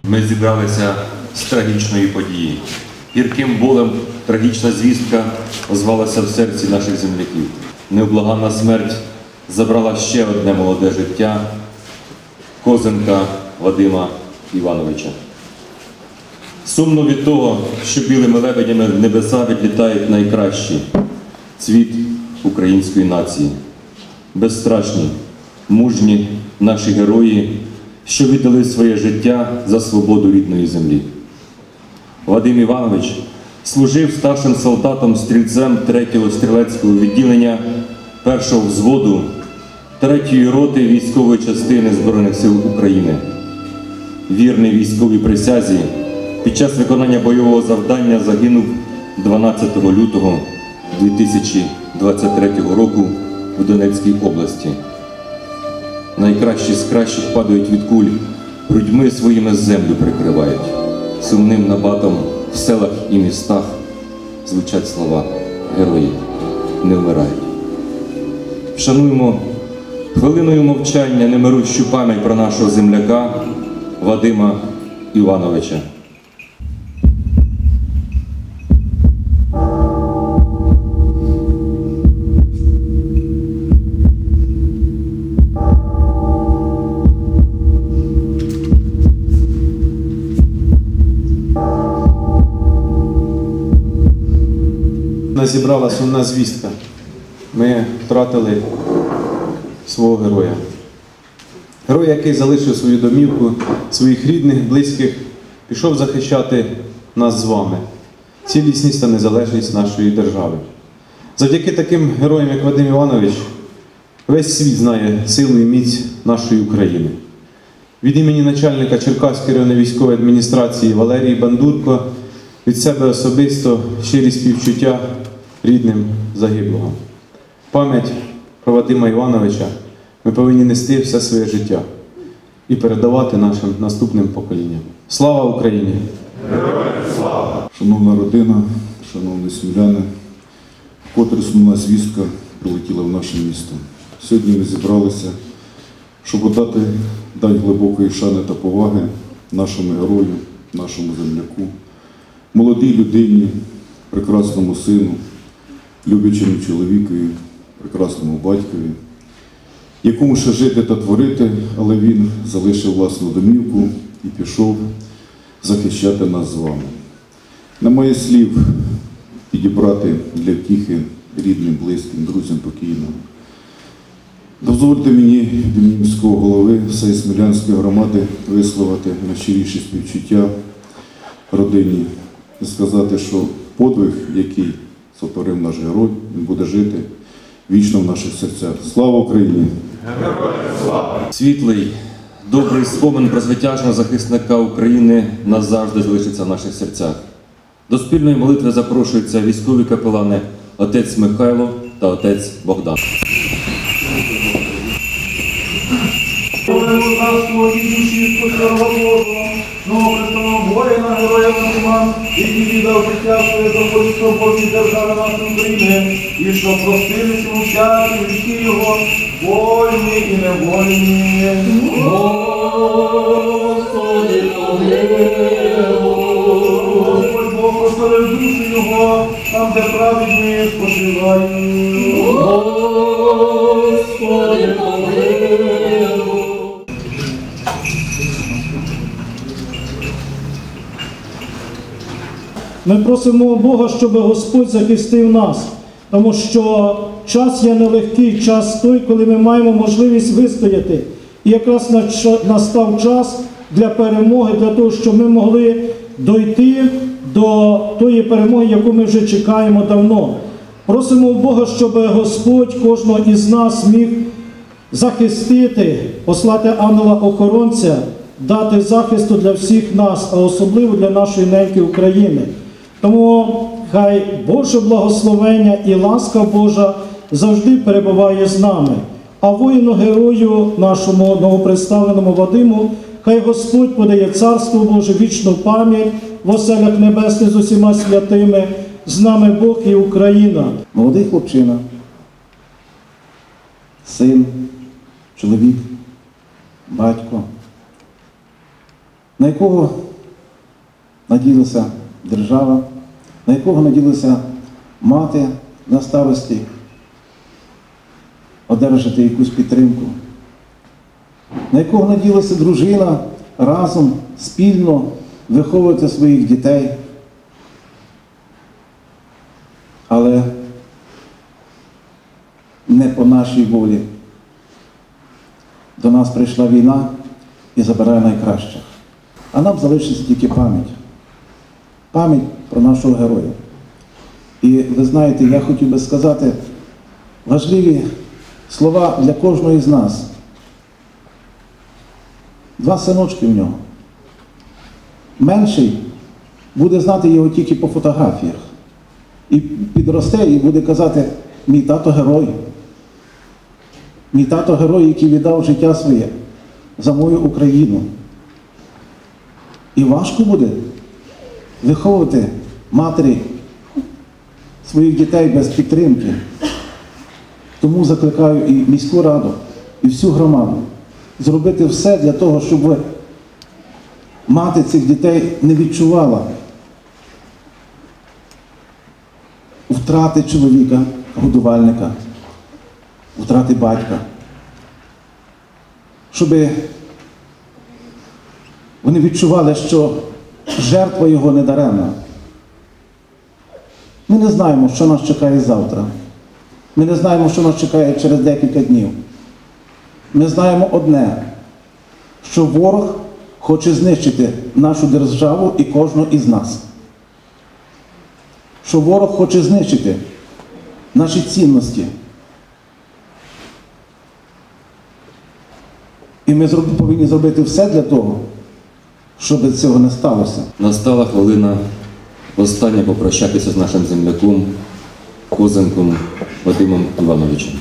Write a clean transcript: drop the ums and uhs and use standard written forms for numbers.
Ми зібралися з трагічної події. Гірким болем трагічна звістка озвалася в серці наших земляків. Невблаганна смерть забрала ще одне молоде життя – Козенка Вадима Івановича. Сумно від того, що білими лебедями в небеса відлітають найкращі – цвіт української нації. Безстрашні, мужні наші герої, що віддали своє життя за свободу рідної землі. Вадим Іванович служив старшим солдатом-стрільцем 3-го стрілецького відділення 1-го взводу 3-ї роти військової частини Збройних сил України. Вірний військовій присязі, під час виконання бойового завдання загинув 12 лютого 2023 року в Донецькій області. Найкращі з кращих падають від куль, грудьми своїми землю прикривають. Сумним набатом в селах і містах звучать слова «Герої не вмирають». Вшануємо хвилиною мовчання немирущу пам'ять про нашого земляка Вадима Івановича. Нас зібрала сумна звістка. Ми втратили свого героя. Герой, який залишив свою домівку, своїх рідних, близьких, пішов захищати нас з вами, цілісність та незалежність нашої держави. Завдяки таким героям, як Вадим Іванович, весь світ знає силу і міць нашої України. Від імені начальника Черкаської районної військової адміністрації Валерії Бандурко від себе особисто щирі співчуття рідним загиблого. Пам'ять про Вадима Івановича ми повинні нести все своє життя і передавати нашим наступним поколінням. Слава Україні! Героям слава! Шановна родина, шановні сміляни, вкотре сумна звістка прилетіла в наше місто. Сьогодні ми зібралися, щоб дати дань глибокої шани та поваги нашому герою, нашому земляку, молодій людині, прекрасному сину, люблячому чоловікові, прекрасному батькові, якому ще жити та творити, але він залишив власну домівку і пішов захищати нас з вами. Немає слів підібрати для втіхи рідним, близьким, друзям покійного. Дозвольте мені від імені міського голови всієї Смілянської громади висловити найщиріші співчуття родині і сказати, що подвиг, який сотворив наш герой, він буде жити вічно в наших серцях. Слава Україні! Героям слава! Світлий, добрий спомин про звитяжного захисника України назавжди залишиться в наших серцях. До спільної молитви запрошуються військові капелани отець Михайло та отець Богдан. Новопристаного воїна, героя Вадима, який віддав життя своє за волю свободи держави нашої України, і що простились йому всякі гріхи його, вольні і невольні. Господи, Господь Бог прославив душу його, там, де праведні спочивають. Господи, Ми просимо Бога, щоб Господь захистив нас, тому що час є нелегкий, час той, коли ми маємо можливість вистояти. І якраз настав час для перемоги, для того, щоб ми могли дойти до тої перемоги, яку ми вже чекаємо давно. Просимо Бога, щоб Господь кожного із нас міг захистити, послати ангела-охоронця, дати захисту для всіх нас, а особливо для нашої неньки України. Тому хай Боже благословення і ласка Божа завжди перебуває з нами. А воїну-герою нашому новоприставленому Вадиму, хай Господь подає Царство Боже, вічну пам'ять в оселях небесних з усіма святими, з нами Бог і Україна. Молодий хлопчина, син, чоловік, батько, на якого надіялася держава, на якого надіялася мати на старості, одержати якусь підтримку, на якого надіялася дружина разом, спільно виховувати своїх дітей. Але не по нашій волі. До нас прийшла війна і забирає найкращих. А нам залишиться тільки пам'ять. Пам'ять про нашого героя. І ви знаєте, я хотів би сказати важливі слова для кожного з нас. 2 синочки в нього. Менший буде знати його тільки по фотографіях. І підросте і буде казати: мій тато герой. Мій тато герой, який віддав життя своє за мою Україну. І важко буде виховувати матері своїх дітей без підтримки. Тому закликаю і міську раду, і всю громаду зробити все для того, щоб мати цих дітей не відчувала втрати чоловіка, годувальника, втрати батька. Щоб вони відчували, що жертва його не даремна. Ми не знаємо, що нас чекає завтра. Ми не знаємо, що нас чекає через декілька днів. Ми знаємо одне, що ворог хоче знищити нашу державу і кожного із нас. Що ворог хоче знищити наші цінності. І ми повинні зробити все для того, щоб цього не сталося. Настала хвилина останнє попрощатися з нашим земляком Козенком Вадимом Івановичем.